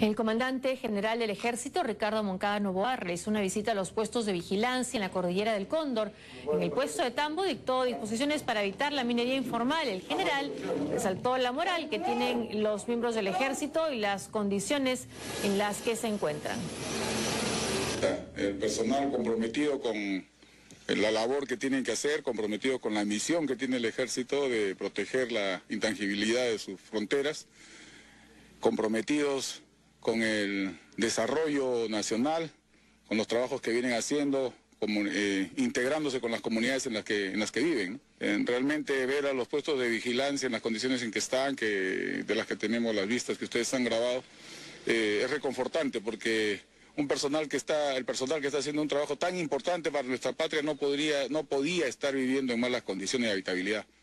El comandante general del Ejército, Ricardo Moncada Noboa, realizó una visita a los puestos de vigilancia en la cordillera del Cóndor. En el puesto de Tambo dictó disposiciones para evitar la minería informal. El general resaltó la moral que tienen los miembros del Ejército y las condiciones en las que se encuentran. El personal comprometido con la labor que tienen que hacer, comprometido con la misión que tiene el Ejército de proteger la intangibilidad de sus fronteras, comprometidos con el desarrollo nacional, con los trabajos que vienen haciendo, integrándose con las comunidades en las que viven. Realmente ver a los puestos de vigilancia en las condiciones en que están, de las que tenemos las vistas que ustedes han grabado, es reconfortante porque el personal que está haciendo un trabajo tan importante para nuestra patria no podía estar viviendo en malas condiciones de habitabilidad.